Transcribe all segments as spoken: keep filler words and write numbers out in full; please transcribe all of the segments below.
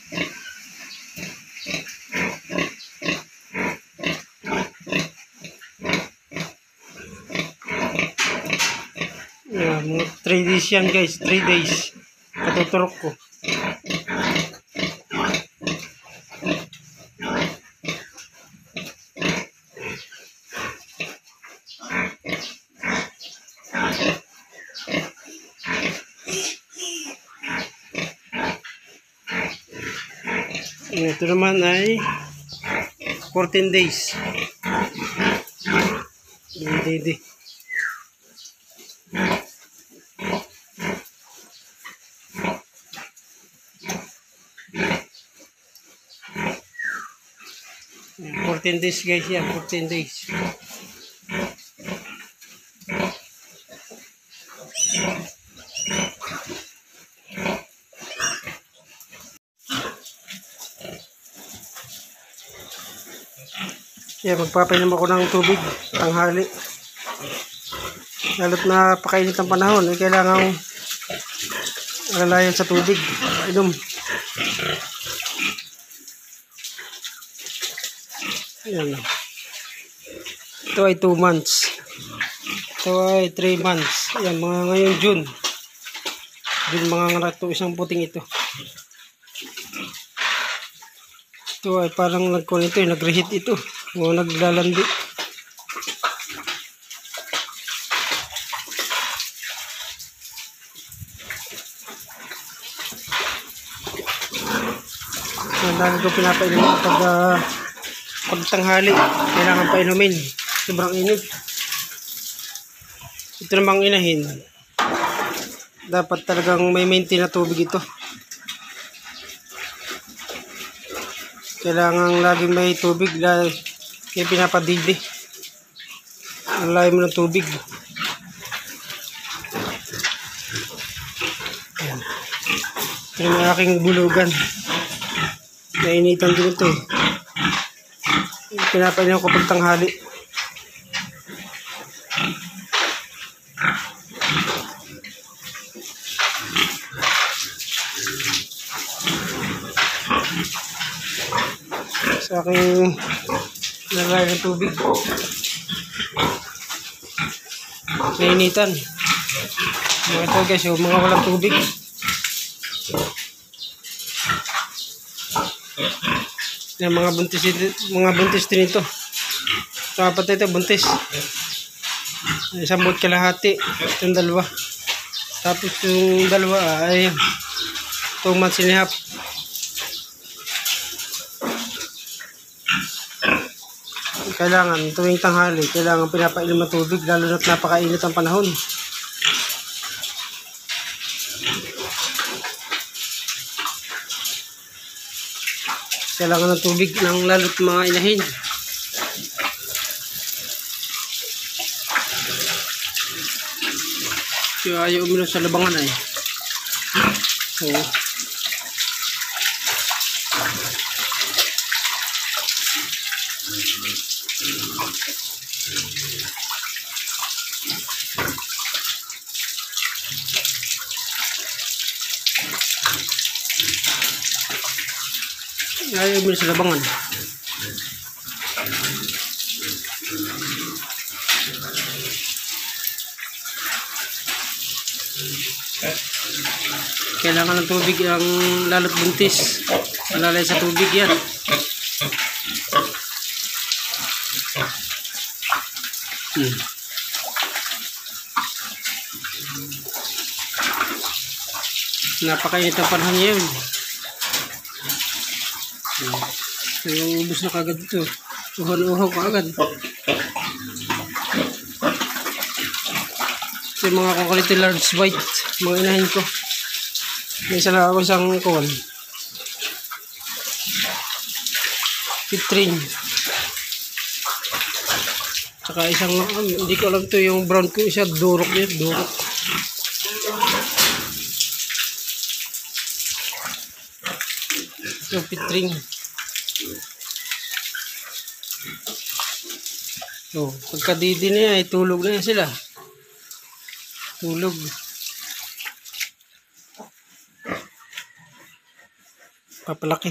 Yeah, mga three days yan guys, three days. Patuturok ko. Ito naman ay fourteen days. Hindi, hindi. fourteen days guys yan, fourteen days. Kaya magpapainom ako ng tubig tanghali. Lalo't napakainit ang panahon, eh, kailangan alalayan sa tubig. Inom. Ayan. Ito ay two months. Ito ay three months. Ayan, mga ngayon June. June mga ngarato, isang puting ito. Ito ay parang nagkuhan ito, nag-reheat ito. O naglalandi. Ang dami ko pinapainom pag uh, pagtanghali. Kailangan painumin. Sobrang init. Ito namang inahin. Dapat talagang may maintain na tubig ito. Kailangan laging may tubig dahil kaya pinapadidi. Ang layo mo ng tubig. Ayan. Ito yung aking bulugan. Nainitan din ito eh. Pinapainom ko pag tanghali. Sa aking nalagay ng tubig. Nainitan. Mga ito guys, yung mga walang tubig. Yung mga buntis, mga buntis din ito. Ito apat ito, buntis. Isang buot kalahati. Itong dalawa. Tapos yung dalawa ay two months and a half. Kailangan tuwing tanghali, kailangan pinapainom ng tubig lalo na't napakainit ang panahon. Kailangan ng tubig ng lalo't mga inahin. Kaya ayaw uminom sa labangan ay. So, ayaw mo sa labangan. Kailangan ng tubig ang lalot buntis. Malalay sa tubig yan. Hmm. Napakainit ang panahon ngayon. Hmm. So, ubus na kagad ito. Uhaw-uhaw ka agad. Ito yung mga quality large white. Mga inahin ko. May isa lang ako isang kuwan. Pitrin. Saka isang, um, hindi ko alam ito yung brown ko. Isa durok yun. Durok. Ito pitring. So, pagkadidi niya ay tulog na yan sila. Tulog. papalaki.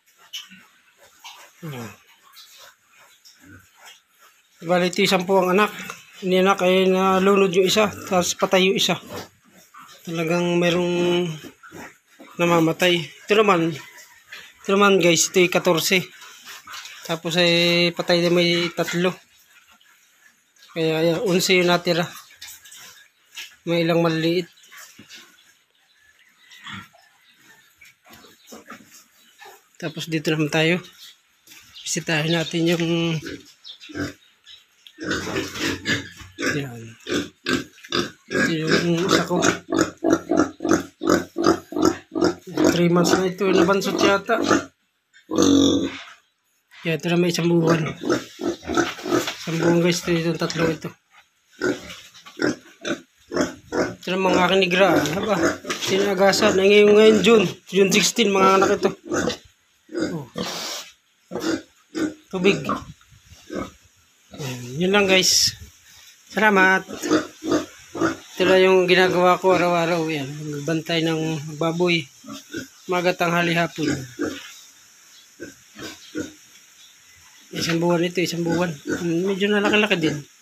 Ayan. Bali ito isang po ang anak. Ini anak ay nalunod yung isa, tapos patay yung isa. Talagang merong namamatay. Ito naman, ito naman guys, ito yung fourteen. Tapos ay patay na may tatlo. Kaya yan, eleven yung natira. May ilang maliliit. Tapos dito naman tayo. Bisitahin natin yung yan. Ito yung isa ko. three months na ito. Nabansot yata. Kaya ito na may isang buwan. Isang buwan guys. Ito yung tatlo ito. Ito na mga aking nigra. Haba. Sinagasan. Ngayon ngayon June. June sixteen mga anak ito. Oh. Tubig. Ayan, yun lang guys. Salamat. Ito lang yung ginagawa ko araw-araw. Yan, magbantay ng baboy. Umaga, tanghali, hapon. Isang buwan ito, isang buwan. Medyo nalaki-laki din.